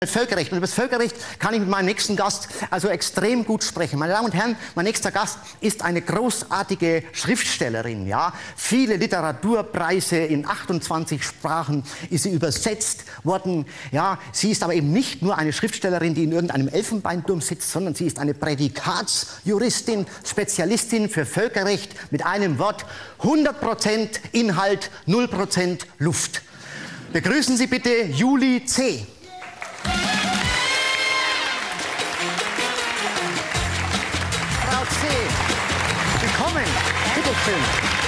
Völkerrecht. Und über das Völkerrecht kann ich mit meinem nächsten Gast also extrem gut sprechen. Meine Damen und Herren, mein nächster Gast ist eine großartige Schriftstellerin. Ja? Viele Literaturpreise in 28 Sprachen ist sie übersetzt worden. Ja? Sie ist aber eben nicht nur eine Schriftstellerin, die in irgendeinem Elfenbeinturm sitzt, sondern sie ist eine Prädikatsjuristin, Spezialistin für Völkerrecht mit einem Wort: 100% Inhalt, 0% Luft. Begrüßen Sie bitte Julie C. Frau C. Willkommen. Bitte schön.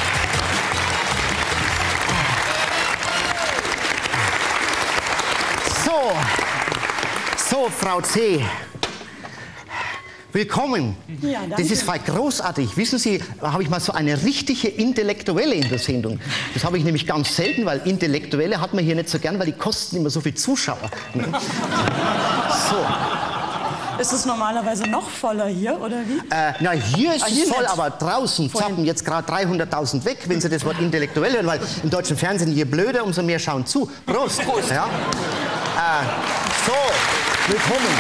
So, Frau C. Willkommen. Ja, danke. Das ist voll großartig. Wissen Sie, da habe ich mal so eine richtige Intellektuelle in der Sendung. Das habe ich nämlich ganz selten, weil Intellektuelle hat man hier nicht so gern, weil die kosten immer so viel Zuschauer. So. Ist es normalerweise noch voller hier, oder wie? Na, hier ist es voll, nicht. aber draußen zappen jetzt gerade 300.000 weg, wenn Sie das Wort intellektuell hören, weil im deutschen Fernsehen, je blöder, umso mehr schauen zu. Prost. Prost. Ja. So, willkommen.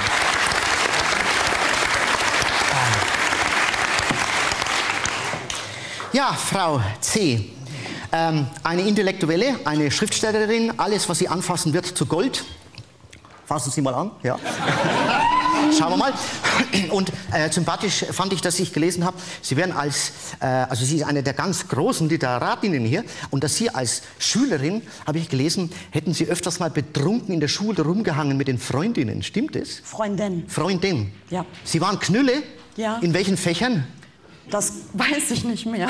Ja, Frau C. Eine Intellektuelle, eine Schriftstellerin, alles, was sie anfassen wird, zu Gold. Fassen Sie mal an, ja. Schauen wir mal. Und sympathisch fand ich, dass ich gelesen habe, Sie werden also Sie ist eine der ganz großen Literatinnen hier, und dass Sie als Schülerin, habe ich gelesen, hätten Sie öfters mal betrunken in der Schule rumgehangen mit den Freundinnen. Stimmt das? Freundin. Freundin? Ja. Sie waren Knülle? Ja. In welchen Fächern? Das weiß ich nicht mehr.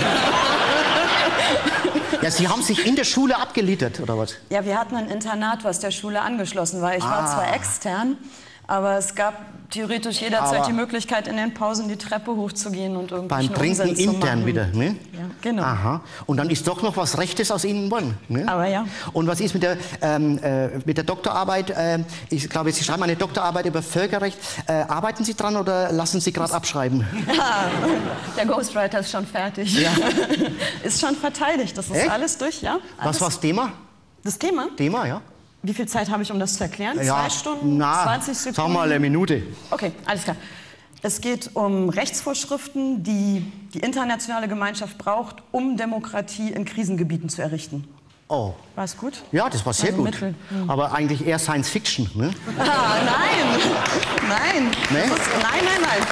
Ja, Sie haben sich in der Schule abgelittert, oder was? Ja, wir hatten ein Internat, was der Schule angeschlossen war. Ich war zwar extern, aber es gab theoretisch jederzeit die Möglichkeit, in den Pausen die Treppe hochzugehen und irgendwelchen beim Trinken Unsinn zu intern machen. wieder, ne? Ja, genau. Aha. Und dann ist doch noch was Rechtes aus Ihnen geworden, ne? Aber ja. Und was ist mit der Doktorarbeit? Ich glaube, Sie schreiben eine Doktorarbeit über Völkerrecht. Arbeiten Sie dran oder lassen Sie gerade abschreiben? Ja, der Ghostwriter ist schon fertig. Ja. Ist schon verteidigt. Das ist Echt? alles durch, ja? Was war das Thema? Das Thema? Thema, ja. Wie viel Zeit habe ich, um das zu erklären? Ja, 2 Stunden, 20 Sekunden? Sag mal eine Minute. Okay, alles klar. Es geht um Rechtsvorschriften, die die internationale Gemeinschaft braucht, um Demokratie in Krisengebieten zu errichten. Oh. War es gut? Ja, das war sehr Also gut. Mittel. Aber eigentlich eher Science Fiction, ne? Ah, nein! Nein! Nee? Nein.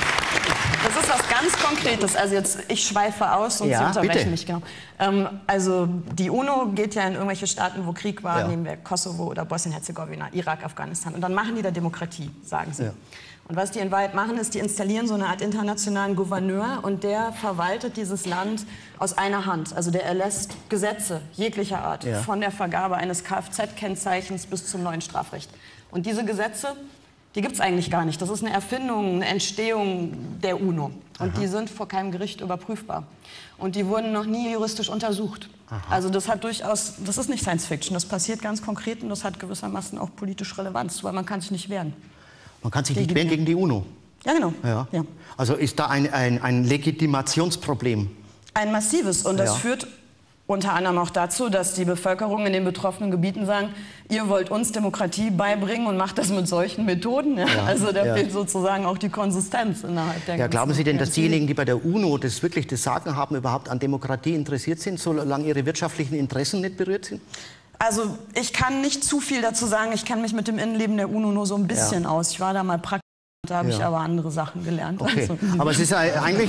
Das ist was ganz Konkretes. Also jetzt, ich schweife aus und Ja, Sie unterbrechen bitte. mich, genau. Also die UNO geht ja in irgendwelche Staaten, wo Krieg war, Ja. nehmen wir Kosovo oder Bosnien-Herzegowina, Irak, Afghanistan. Und dann machen die da Demokratie, sagen sie. Ja. Und was die in Wahrheit machen, ist, die installieren so eine Art internationalen Gouverneur, und der verwaltet dieses Land aus einer Hand. Also der erlässt Gesetze jeglicher Art, Ja. von der Vergabe eines Kfz-Kennzeichens bis zum neuen Strafrecht. Und diese Gesetze, die gibt es eigentlich gar nicht. Das ist eine Erfindung, eine Entstehung der UNO. Und die sind vor keinem Gericht überprüfbar. Und die wurden noch nie juristisch untersucht. Also das hat durchaus, das ist nicht Science Fiction, das passiert ganz konkret, und das hat gewissermaßen auch politisch Relevanz, weil man kann sich nicht wehren. Man kann sich nicht wehren gegen die UNO. Ja, genau. Ja. Ja. Also ist da ein Legitimationsproblem. Ein massives. Und das Ja. führt unter anderem auch dazu, dass die Bevölkerung in den betroffenen Gebieten sagen, ihr wollt uns Demokratie beibringen und macht das mit solchen Methoden. Ja? Also da fehlt sozusagen auch die Konsistenz innerhalb der Ja, glauben Sie denn, dass ganzen diejenigen, die bei der UNO das wirklich das Sagen haben, überhaupt an Demokratie interessiert sind, solange ihre wirtschaftlichen Interessen nicht berührt sind? Also ich kann nicht zu viel dazu sagen. Ich kenne mich mit dem Innenleben der UNO nur so ein bisschen aus. Ich war da mal praktisch, da habe ich aber andere Sachen gelernt. Okay, Also, aber es ist eigentlich...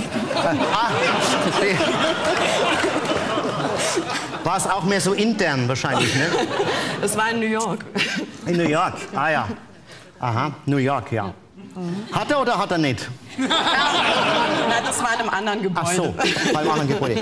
verstehe. War es auch mehr so intern wahrscheinlich, ne? es war in New York. In New York, ah ja. Aha, New York, ja. Hat er oder hat er nicht? Nein, das war in einem anderen Gebäude. Ach so, beim anderen Gebäude.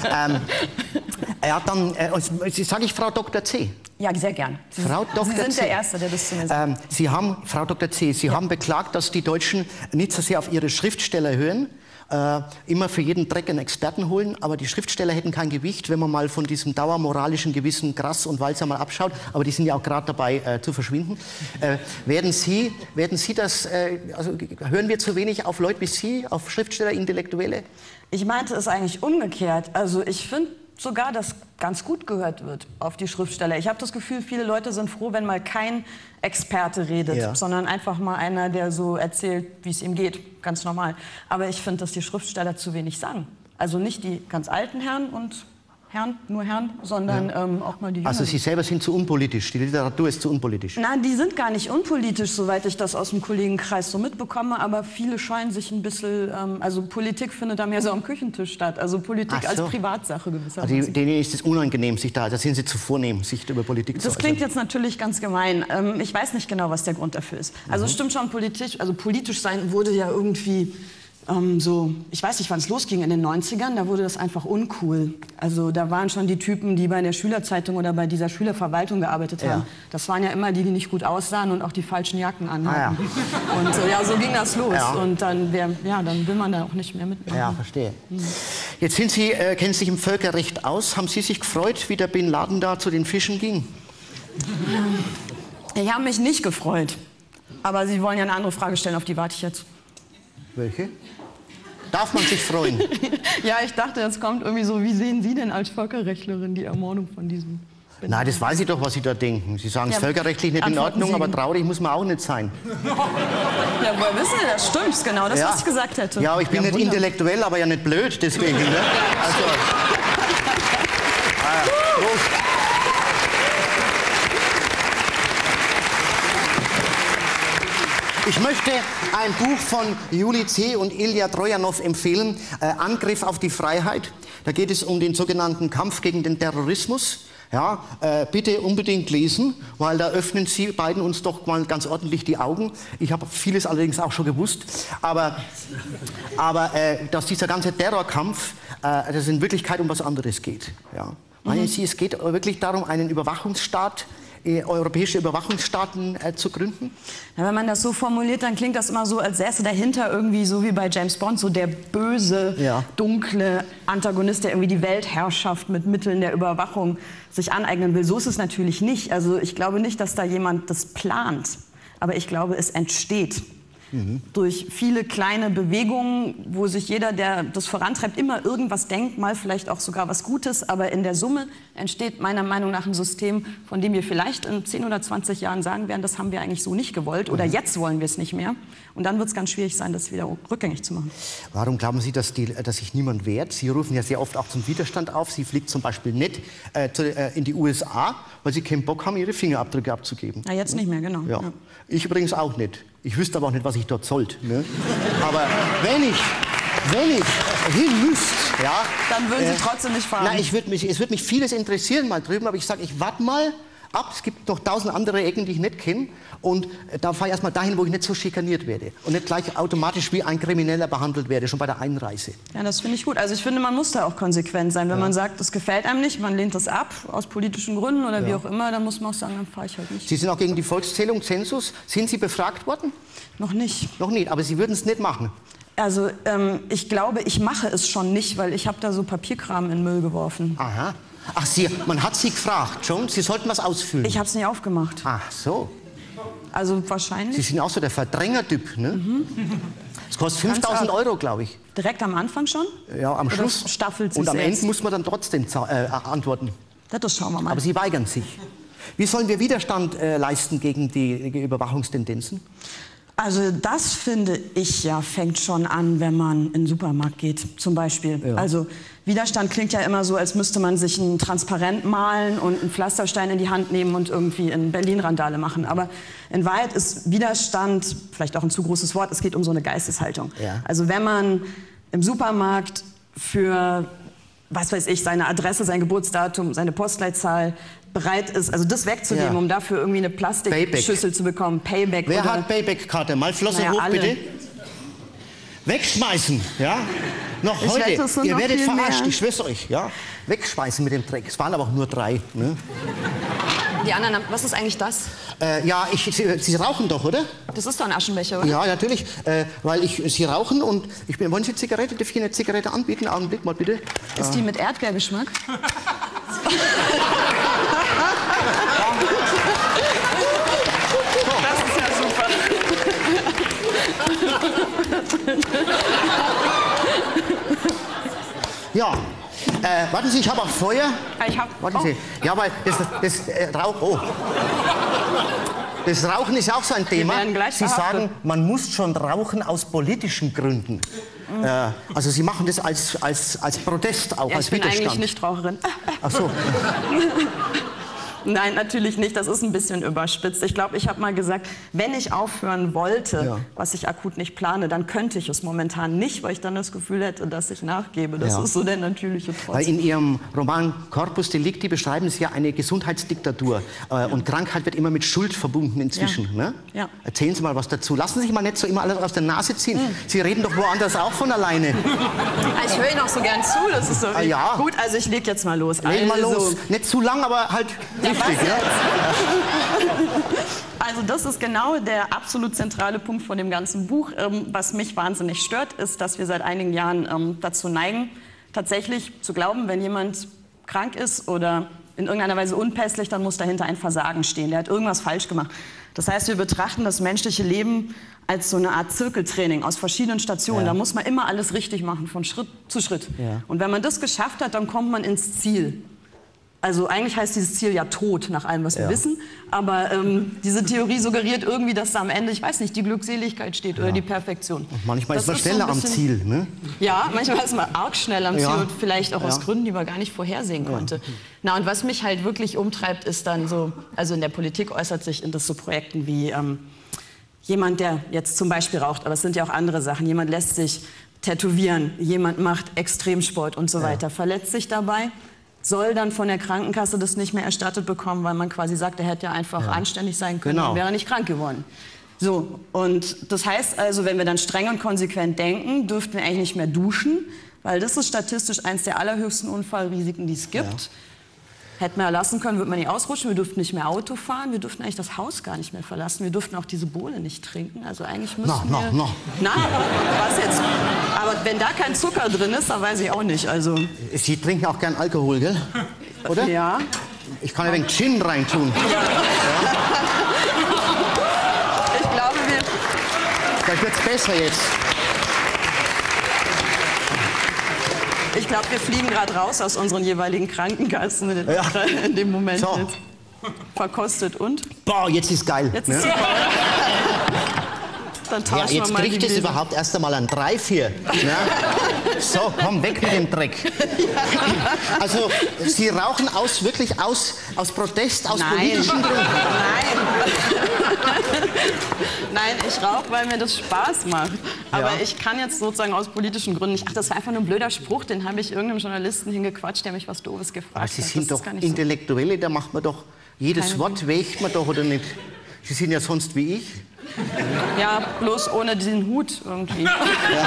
Dann sage ich Frau Dr. C. Ja, sehr gern. Frau Dr. Sie sind C. der Erste, der das zu mir sagt. Sie haben, Frau Dr. C., Sie haben beklagt, dass die Deutschen nicht so sehr auf ihre Schriftsteller hören, immer für jeden Dreck einen Experten holen, aber die Schriftsteller hätten kein Gewicht, wenn man mal von diesem dauermoralischen Gewissen Grass und Walzer mal abschaut, aber die sind ja auch gerade dabei zu verschwinden. Werden Sie das, also hören wir zu wenig auf Leute wie Sie, auf Schriftsteller, Intellektuelle? Ich meinte es eigentlich umgekehrt. Also ich finde sogar, dass ganz gut gehört wird auf die Schriftsteller. Ich habe das Gefühl, viele Leute sind froh, wenn mal kein Experte redet, sondern einfach mal einer, der so erzählt, wie es ihm geht. Ganz normal. Aber ich finde, dass die Schriftsteller zu wenig sagen. Also nicht die ganz alten Herren und nur Herren, sondern auch mal die Jüngeren. Also Sie selber sind zu unpolitisch, die Literatur ist zu unpolitisch. Nein, die sind gar nicht unpolitisch, soweit ich das aus dem Kollegenkreis so mitbekomme, aber viele scheuen sich ein bisschen, also Politik findet da mehr so am Küchentisch statt, also Politik als Privatsache gewissermaßen. Also denen ist es unangenehm, da sind sie zu vornehm, sich über Politik zu äußern. Das klingt jetzt natürlich ganz gemein. Ich weiß nicht genau, was der Grund dafür ist. Also es stimmt schon, politisch sein wurde ja irgendwie ich weiß nicht, wann es losging, in den 90ern, da wurde das einfach uncool. Also da waren schon die Typen, die bei der Schülerzeitung oder bei dieser Schülerverwaltung gearbeitet haben. Das waren ja immer die, die nicht gut aussahen und auch die falschen Jacken anhatten. Und so ging das los. Und dann, dann will man da auch nicht mehr mitmachen. Ja, verstehe. Jetzt kennen Sie sich im Völkerrecht aus. Haben Sie sich gefreut, wie der Bin Laden da zu den Fischen ging? Ich habe mich nicht gefreut. Aber Sie wollen ja eine andere Frage stellen, auf die warte ich jetzt. Welche? Darf man sich freuen? Ja, ich dachte, jetzt kommt irgendwie so, wie sehen Sie denn als Völkerrechtlerin die Ermordung von diesem... Nein, das weiß ich doch, was Sie da denken. Sie sagen, es ist völkerrechtlich nicht in Ordnung, aber traurig muss man auch nicht sein. Ja, woher wissen Sie das? Stimmt's, genau, das, was ich gesagt hätte. Ja, aber ich bin nicht intellektuell, aber ja nicht blöd, deswegen. Ne? Also, Prost. Ich möchte ein Buch von Juli C. und Ilja Trojanow empfehlen, Angriff auf die Freiheit. Da geht es um den sogenannten Kampf gegen den Terrorismus. Ja, bitte unbedingt lesen, weil da öffnen Sie beiden uns doch mal ganz ordentlich die Augen. Ich habe vieles allerdings auch schon gewusst, aber dass dieser ganze Terrorkampf, dass es in Wirklichkeit um was anderes geht. Ja. Meinen Sie, es geht wirklich darum, einen Überwachungsstaat, europäische Überwachungsstaaten zu gründen? Ja, wenn man das so formuliert, dann klingt das immer so, als säße dahinter irgendwie so wie bei James Bond, so der böse, dunkle Antagonist, der irgendwie die Weltherrschaft mit Mitteln der Überwachung sich aneignen will. So ist es natürlich nicht. Also ich glaube nicht, dass da jemand das plant, aber ich glaube, es entsteht. Durch viele kleine Bewegungen, wo sich jeder, der das vorantreibt, immer irgendwas denkt, mal vielleicht auch sogar was Gutes, aber in der Summe entsteht meiner Meinung nach ein System, von dem wir vielleicht in 10 oder 20 Jahren sagen werden, das haben wir eigentlich so nicht gewollt oder jetzt wollen wir es nicht mehr. Und dann wird es ganz schwierig sein, das wieder rückgängig zu machen. Warum glauben Sie, dass sich niemand wehrt? Sie rufen ja sehr oft auch zum Widerstand auf. Sie fliegt zum Beispiel nicht in die USA, weil Sie keinen Bock haben, Ihre Fingerabdrücke abzugeben. Na, jetzt nicht mehr, genau. Ja. Ich übrigens auch nicht. Ich wüsste aber auch nicht, was ich dort sollte. Ne? Aber wenn ich hin müsste, ja, dann würden Sie trotzdem nicht fahren. Nein, es würde mich vieles interessieren mal drüben, aber ich sage, ich warte mal ab. Es gibt noch 1000 andere Ecken, die ich nicht kenne. Und da fahre ich erst mal dahin, wo ich nicht so schikaniert werde. Und nicht gleich automatisch wie ein Krimineller behandelt werde, schon bei der Einreise. Ja, das finde ich gut. Also ich finde, man muss da auch konsequent sein. Wenn man sagt, das gefällt einem nicht, man lehnt das ab, aus politischen Gründen oder wie auch immer, dann muss man auch sagen, dann fahre ich halt nicht. Sie sind auch gegen die Volkszählung, Zensus. Sind Sie befragt worden? Noch nicht. Noch nicht, aber Sie würden es nicht machen? Also ich glaube, ich mache es schon nicht, weil ich habe da so Papierkram in den Müll geworfen. Aha. Ach, man hat Sie gefragt schon? Sie sollten was ausfüllen. Ich habe es nicht aufgemacht. Ach so. Also wahrscheinlich. Sie sind auch so der Verdränger-Typ, ne? Das kostet 5.000 €, glaube ich. Direkt am Anfang schon? Ja, am Schluss. Oder staffelt sich und am selbst? Ende muss man dann trotzdem antworten. Das schauen wir mal. Aber Sie weigern sich. Wie sollen wir Widerstand leisten gegen die Überwachungstendenzen? Also das, finde ich, ja, fängt schon an, wenn man in den Supermarkt geht, zum Beispiel. Ja. Also Widerstand klingt ja immer so, als müsste man sich ein Transparent malen und einen Pflasterstein in die Hand nehmen und irgendwie in Berlin-Randale machen. Aber in Wahrheit ist Widerstand, vielleicht auch ein zu großes Wort, es geht um so eine Geisteshaltung. Ja. Also wenn man im Supermarkt für, was weiß ich, seine Adresse, sein Geburtsdatum, seine Postleitzahl bereit ist, also das wegzunehmen, um dafür irgendwie eine Plastikschüssel zu bekommen. Payback. Wer hat Payback-Karte? Mal Flosse hoch, alle. bitte. Wegschmeißen, ja? Noch heute. Ihr werdet verarscht, ich schwör's euch, ja? Wegschmeißen mit dem Dreck. Es waren aber auch nur 3. Ne? Die anderen, was ist eigentlich das? Ja, Sie rauchen doch, oder? Das ist doch ein Aschenbecher, oder? Ja, natürlich, weil Sie rauchen und wollen Sie Zigarette? Darf ich Ihnen eine Zigarette anbieten? Augenblick mal bitte. Ist die mit Erdbeergeschmack? Das ist ja super. Ja, Warten Sie, ich habe auch Feuer. Warten Sie. Ja, aber das Rauchen ist auch so ein Thema. Sie sagen, man muss schon rauchen aus politischen Gründen. Also Sie machen das als Protest auch, als Widerstand. Ich bin eigentlich Nichtraucherin. Ach so. Nein, natürlich nicht. Das ist ein bisschen überspitzt. Ich glaube, ich habe mal gesagt, wenn ich aufhören wollte, was ich akut nicht plane, dann könnte ich es momentan nicht, weil ich dann das Gefühl hätte, dass ich nachgebe. Das ist so der natürliche Trotz. Weil in Ihrem Roman Corpus Delicti beschreiben Sie ja eine Gesundheitsdiktatur. Und Krankheit wird immer mit Schuld verbunden inzwischen. Ne? Ja. Erzählen Sie mal was dazu. Lassen Sie sich mal nicht so immer alles aus der Nase ziehen. Sie reden doch woanders auch von alleine. Ich höre Ihnen auch so gern zu. Das ist so gut, also ich leg jetzt mal los. Leg mal los. Nicht zu lang, aber halt... Ja. Also das ist genau der absolut zentrale Punkt von dem ganzen Buch. Was mich wahnsinnig stört, ist, dass wir seit einigen Jahren dazu neigen, tatsächlich zu glauben, wenn jemand krank ist oder in irgendeiner Weise unpässlich, dann muss dahinter ein Versagen stehen. Der hat irgendwas falsch gemacht. Das heißt, wir betrachten das menschliche Leben als so eine Art Zirkeltraining aus verschiedenen Stationen. Da muss man immer alles richtig machen, von Schritt zu Schritt. Und wenn man das geschafft hat, dann kommt man ins Ziel. Also eigentlich heißt dieses Ziel ja Tod, nach allem, was wir wissen. Aber diese Theorie suggeriert irgendwie, dass da am Ende, ich weiß nicht, die Glückseligkeit steht oder die Perfektion. Und manchmal ist man schneller am Ziel, ne? Ja, manchmal ist man arg schnell am Ziel und vielleicht auch aus Gründen, die man gar nicht vorhersehen konnte. Na, und was mich halt wirklich umtreibt, ist dann so, also in der Politik äußert sich in das so Projekten wie jemand, der jetzt zum Beispiel raucht, aber es sind ja auch andere Sachen. Jemand lässt sich tätowieren, jemand macht Extremsport und so weiter, verletzt sich dabei, soll dann von der Krankenkasse das nicht mehr erstattet bekommen, weil man quasi sagt, er hätte ja einfach anständig sein können, dann wäre er nicht krank geworden. So, und das heißt also, wenn wir dann streng und konsequent denken, dürften wir eigentlich nicht mehr duschen, weil das ist statistisch eines der allerhöchsten Unfallrisiken, die es gibt. Hätten wir erlassen können, würde man nicht ausrutschen, wir dürften nicht mehr Auto fahren, wir dürften eigentlich das Haus gar nicht mehr verlassen, wir dürften auch diese Bohle nicht trinken, also eigentlich müssten wir... Na, was jetzt? Aber wenn da kein Zucker drin ist, dann weiß ich auch nicht, also... Sie trinken auch gern Alkohol, gell? Oder? Ja. Ich kann ein wenig Gin reintun. Ich glaube, vielleicht wird's besser jetzt. Ich glaube, wir fliegen gerade raus aus unseren jeweiligen Krankenkassen in dem Moment. So. Jetzt. Verkostet und? Boah, jetzt ist geil. Jetzt ist Dann tauschen wir jetzt mal kriegt es überhaupt erst einmal ein 3-4. Ja? So, komm weg mit dem Dreck. Also, Sie rauchen wirklich aus Protest, aus politischen Gründen? Nein, ich rauche, weil mir das Spaß macht. Aber ich kann jetzt sozusagen aus politischen Gründen nicht. Ach, das war einfach nur ein blöder Spruch, den habe ich irgendeinem Journalisten hingequatscht, der mich was Doofes gefragt hat. Sie sind doch Intellektuelle, da macht man doch, jedes Wort wägt man doch, oder nicht? Sie sind ja sonst wie ich. Ja, bloß ohne diesen Hut irgendwie. Ja.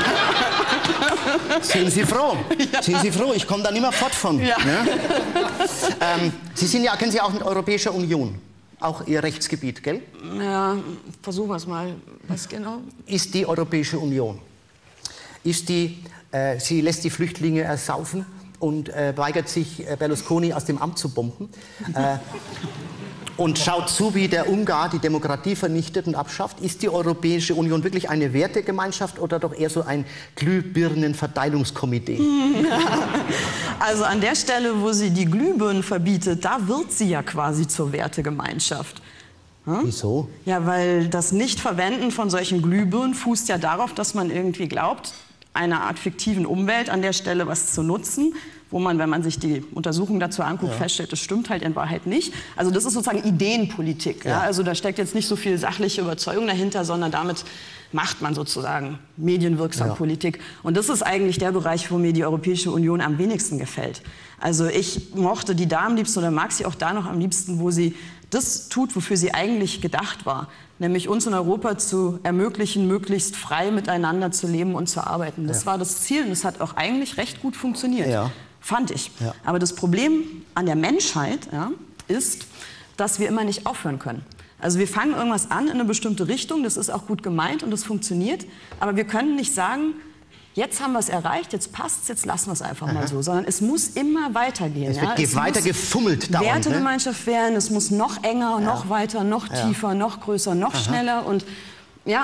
Sind Sie froh? Ja. Sind Sie froh? Ich komme da nicht mehr fort von. Ja. Ne? Sie sind ja, kennen Sie auch in der Europäischen Union? Auch Ihr Rechtsgebiet, gell? Ja, versuchen wir es mal. Was genau? Ist die Europäische Union, sie lässt die Flüchtlinge ersaufen und weigert sich, Berlusconi aus dem Amt zu bomben. Und schaut zu, wie der Ungar die Demokratie vernichtet und abschafft. Ist die Europäische Union wirklich eine Wertegemeinschaft oder doch eher so ein Glühbirnenverteilungskomitee? Also an der Stelle, wo sie die Glühbirnen verbietet, da wird sie ja quasi zur Wertegemeinschaft. Hm? Wieso? Ja, weil das Nichtverwenden von solchen Glühbirnen fußt ja darauf, dass man irgendwie glaubt, einer Art fiktiven Umwelt an der Stelle was zu nutzen, wo man, wenn man sich die Untersuchung dazu anguckt, feststellt, das stimmt halt in Wahrheit nicht. Also das ist sozusagen Ideenpolitik. Ja? Also da steckt jetzt nicht so viel sachliche Überzeugung dahinter, sondern damit macht man sozusagen medienwirksam Politik. Und das ist eigentlich der Bereich, wo mir die Europäische Union am wenigsten gefällt. Also ich mochte die da am liebsten oder mag sie auch da noch am liebsten, wo sie das tut, wofür sie eigentlich gedacht war. Nämlich uns in Europa zu ermöglichen, möglichst frei miteinander zu leben und zu arbeiten. Das war das Ziel und das hat auch eigentlich recht gut funktioniert. Ja. Fand ich. Ja. Aber das Problem an der Menschheit ist, dass wir immer nicht aufhören können. Also wir fangen irgendwas an in eine bestimmte Richtung, das ist auch gut gemeint und das funktioniert, aber wir können nicht sagen, jetzt haben wir es erreicht, jetzt passt's, jetzt lassen wir es einfach mal so, sondern es muss immer weitergehen. Es wird weiter gefummelt dauernd. Wertegemeinschaft werden, es muss noch enger, noch weiter, noch tiefer, noch größer, noch schneller und ja,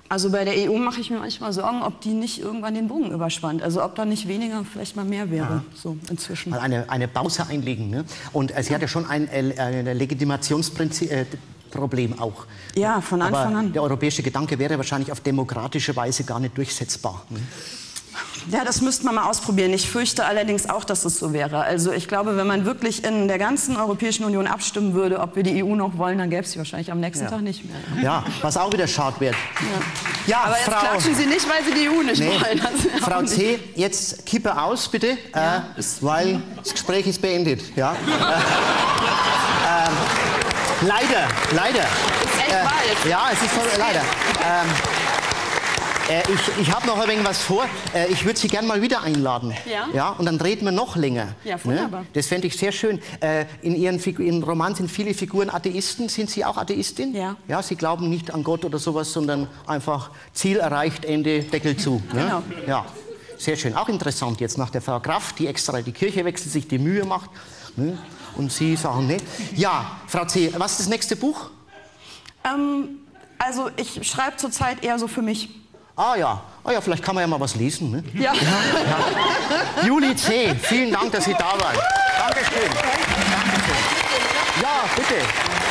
Also bei der EU mache ich mir manchmal Sorgen, ob die nicht irgendwann den Bogen überspannt. Also ob da nicht weniger vielleicht mal mehr wäre, so inzwischen. Mal eine Pause einlegen. Ne? Und sie hat ja schon ein Legitimationsproblem auch. Ja, von Anfang an. Der europäische Gedanke wäre wahrscheinlich auf demokratische Weise gar nicht durchsetzbar. Ne? Ja, das müsste man mal ausprobieren. Ich fürchte allerdings auch, dass es so wäre. Also ich glaube, wenn man wirklich in der ganzen Europäischen Union abstimmen würde, ob wir die EU noch wollen, dann gäbe es sie wahrscheinlich am nächsten Tag nicht mehr. Ja, was auch wieder schade wird. Ja, aber jetzt klatschen Sie nicht, weil Sie die EU nicht wollen. Frau C., jetzt Kippe aus, bitte, weil das Gespräch ist beendet. Ja? Leider. Ist echt wahr jetzt. Ja, es ist voll, leider. Ich habe noch ein wenig was vor. Ich würde Sie gerne mal wieder einladen. Ja? Und dann reden wir noch länger. Ja, wunderbar. Ne? Das fände ich sehr schön. In Ihrem Roman sind viele Figuren Atheisten. Sind Sie auch Atheistin? Ja. Ja, Sie glauben nicht an Gott oder sowas, sondern einfach Ziel erreicht, Ende, Deckel zu. Ne? Genau. Ja, sehr schön. Auch interessant jetzt nach der Frau Kraft, die extra die Kirche wechselt, sich die Mühe macht. Ne? Und Sie sagen, ne? Ja, Frau C., was ist das nächste Buch? Also ich schreibe zurzeit eher so für mich. Ah ja, vielleicht kann man ja mal was lesen. Ne? Ja. Julie C., vielen Dank, dass Sie da waren. Dankeschön. Ja, bitte.